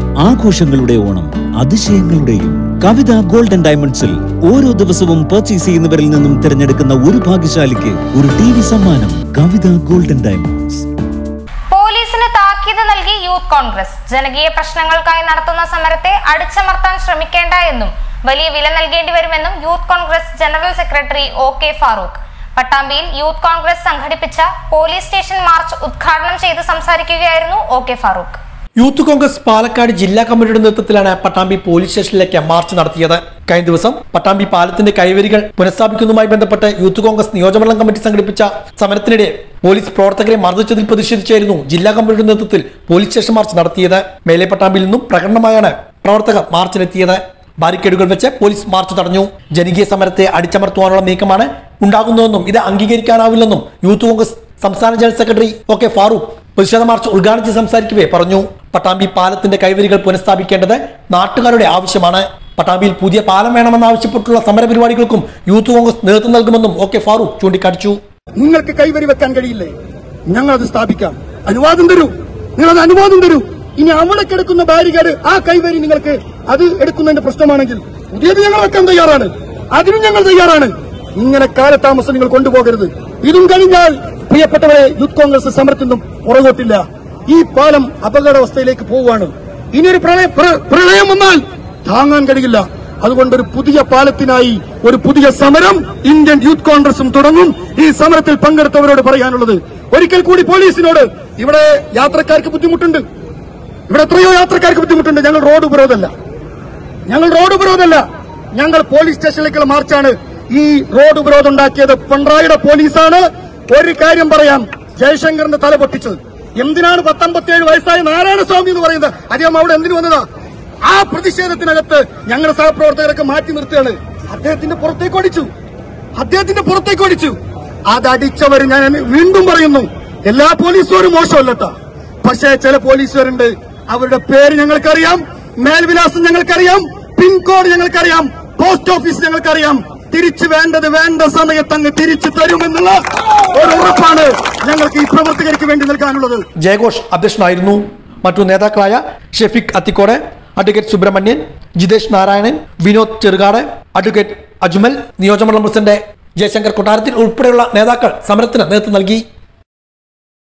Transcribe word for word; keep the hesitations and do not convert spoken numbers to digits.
ആഘോഷങ്ങളുടെ ഓണം, അതിശയങ്ങളുടെയും. കവിത ഗോൾഡൻ ഡയമണ്ട്സിൽ ഓരോ ദിവസവും പർച്ചേസ് ചെയ്യുന്നവരിൽ നിന്നും തിരഞ്ഞെടുക്കുന്ന ഒരു ഭാഗ്യശാലിക്ക് ഒരു ടി വി സമ്മാനം. Kavitha golden diamonds. പോലീസിന് താക്കീത് നൽകി യൂത്ത് കോൺഗ്രസ്. ജനകീയ പ്രശ്നങ്ങൾക്കായി നടത്തുന്ന സമരത്തെ അടിച്ചമർത്താൻ ശ്രമിക്കേണ്ട എന്നും വലിയ വില നൽകേണ്ടി വരുമെന്നും youth Congress general secretary O K Farooq പട്ടാമ്പിയിൽ യൂത്ത് കോൺഗ്രസ് സംഘടിപ്പിച്ച പോലീസ് സ്റ്റേഷൻ മാർച്ച് ഉദ്ഘാടനം ചെയ്ത് സംസാരിക്കുകയായിരുന്നു O K Farooq. Youth Congress Palakkad ജില്ലാ കമ്മിറ്റിയുടെ നേതൃത്വത്തിലാണ് പട്ടാമ്പി പോലീസ് സ്റ്റേഷനിലേക്ക് മാർച്ച് നടത്തിയത്. കഴിഞ്ഞ ദിവസം പട്ടാമ്പി പാലത്തിന്റെ കൈവരികൾ പുനഃസ്ഥാപിക്കുന്നതുമായി ബന്ധപ്പെട്ട് യൂത്ത് കോൺഗ്രസ് നിയോജകമണ്ഡലം കമ്മിറ്റി സംഘടിപ്പിച്ച സമരത്തിനിടെ പോലീസ് പ്രവർത്തകരെ മർദ്ദിച്ചതിൽ പ്രതിഷേധിച്ചായിരുന്നു ജില്ലാ കമ്മിറ്റിയുടെ നേതൃത്വത്തിൽ പോലീസ് സ്റ്റേഷൻ മാർച്ച് നടത്തിയത്. മേലെ പട്ടാമ്പിയിൽ നിന്നും പ്രകടനമായാണ് പ്രവർത്തകർ മാർച്ചിനെത്തിയത്. ബാരിക്കേഡുകൾ വെച്ച് പോലീസ് മാർച്ച് തടഞ്ഞു. ജനകീയ സമരത്തെ അടിച്ചമർത്തുവാനുള്ള നീക്കമാണ് ഉണ്ടാകുന്നതെന്നും ഇത് അംഗീകരിക്കാനാവില്ലെന്നും യൂത്ത് കോൺഗ്രസ് സംസ്ഥാന general secretary O K Farooq പ്രതിഷേധ മാർച്ച് ഉദ്ഘാടനം സംസാരിക്കവേ പറഞ്ഞു. പട്ടാമ്പി പാലത്തിന്റെ കൈവരികൾ പുനഃസ്ഥാപിക്കേണ്ടത് നാട്ടുകാരുടെ ആവശ്യമാണ്. പട്ടാമ്പിയിൽ പുതിയ പാലം വേണമെന്നാവശ്യപ്പെട്ടുള്ള സമര പരിപാടികൾക്കും യൂത്ത് കോൺഗ്രസ് നേതൃത്വം നൽകുമെന്നും ഒ കെ ഫാറൂഖ് ചൂണ്ടിക്കാണിച്ചു. നിങ്ങൾക്ക് കൈവരി വെക്കാൻ കഴിയില്ലേ? ഞങ്ങൾ അത് സ്ഥാപിക്കാം. അനുവാദം തരൂ, നിങ്ങളത് അനുവാദം തരൂ. ഇനി അവിടെ കിടക്കുന്ന ബാരിക്കേഡ്, ആ കൈവരി നിങ്ങൾക്ക് അത് എടുക്കുന്നതിന്റെ പ്രശ്നമാണെങ്കിൽ പുതിയത് ഞങ്ങൾ വെക്കാൻ തയ്യാറാണ്. അതിനും ഞങ്ങൾ തയ്യാറാണ്. ഇങ്ങനെ കാലതാമസം നിങ്ങൾ കൊണ്ടുപോകരുത്. ഇതും കഴിഞ്ഞാൽ പ്രിയപ്പെട്ടവരെ, യൂത്ത് കോൺഗ്രസ് സമരത്തിൽ നിന്നും പുറകോട്ടില്ല. ഈ പാലം അപകടാവസ്ഥയിലേക്ക് പോവുകയാണ്. ഇനിയൊരു പ്രളയം വന്നാൽ താങ്ങാൻ കഴിയില്ല. അതുകൊണ്ട് ഒരു പുതിയ പാലത്തിനായി ഒരു പുതിയ സമരം ഇന്ത്യൻ യൂത്ത് കോൺഗ്രസും തുടങ്ങും. ഈ സമരത്തിൽ പങ്കെടുത്തവരോട് പറയാനുള്ളത്, ഒരിക്കൽ കൂടി പോലീസിനോട്, ഇവിടെ യാത്രക്കാർക്ക് ബുദ്ധിമുട്ടുണ്ട്, ഇവിടെ എത്രയോ യാത്രക്കാർക്ക് ബുദ്ധിമുട്ടുണ്ട്. ഞങ്ങൾ റോഡ് ഉപരോധമല്ല, ഞങ്ങൾ റോഡ് ഉപരോധമല്ല ഞങ്ങൾ പോലീസ് സ്റ്റേഷനിലേക്കുള്ള മാർച്ചാണ്. ഈ റോഡ് ഉപരോധം ഉണ്ടാക്കിയത് പിണറായിയുടെ പോലീസാണ്. ഒരു കാര്യം പറയാം, ജയശങ്കറിന്റെ തല പൊട്ടിച്ചത് എന്തിനാണ്? പത്തൊമ്പത്തിയേഴ് വയസ്സായ നാരായണസ്വാമി എന്ന് പറയുന്നത് അദ്ദേഹം അവിടെ എന്തിനു വന്നതാ? ആ പ്രതിഷേധത്തിനകത്ത് ഞങ്ങളുടെ സഹപ്രവർത്തകരൊക്കെ മാറ്റി നിർത്തുകയാണ്. അദ്ദേഹത്തിന്റെ പുറത്തേക്ക് ഓടിച്ചു, അദ്ദേഹത്തിന്റെ പുറത്തേക്ക് ഓടിച്ചു. അതടിച്ചവർ, ഞാൻ വീണ്ടും പറയുന്നു, എല്ലാ പോലീസുകാരും മോശമല്ലട്ടാ. പക്ഷേ ചില പോലീസുകാരുണ്ട്, അവരുടെ പേര് ഞങ്ങൾക്കറിയാം, മേൽവിലാസം ഞങ്ങൾക്കറിയാം, പിൻകോഡ് ഞങ്ങൾക്കറിയാം, പോസ്റ്റ് ഓഫീസ് ഞങ്ങൾക്കറിയാം. തിരിച്ചു വേണ്ടത് വേണ്ട സമയത്ത് അങ്ങ് തിരിച്ചു തരുമെന്നുള്ള ഒരു ഉറപ്പാണ് ഞങ്ങൾക്ക് ഈ പ്രവർത്തകർക്ക് വേണ്ടി നൽകാനുള്ളത്. ജയഘോഷ് അധ്യക്ഷനായിരുന്നു. മറ്റു നേതാക്കളായ ഷെഫീഖ് അത്തിക്കോട്, അഡ്വക്കേറ്റ് സുബ്രഹ്മണ്യൻ, ജിതേഷ് നാരായണൻ, വിനോദ് ചെറുകാട്, അഡ്വക്കേറ്റ് അജ്മൽ, നിയോജകമണ്ഡലം പ്രസിഡന്റ് ജയശങ്കർ കൊട്ടാരത്തിൽ ഉൾപ്പെടെയുള്ള നേതാക്കൾ സമരത്തിന് നേതൃത്വം നൽകി.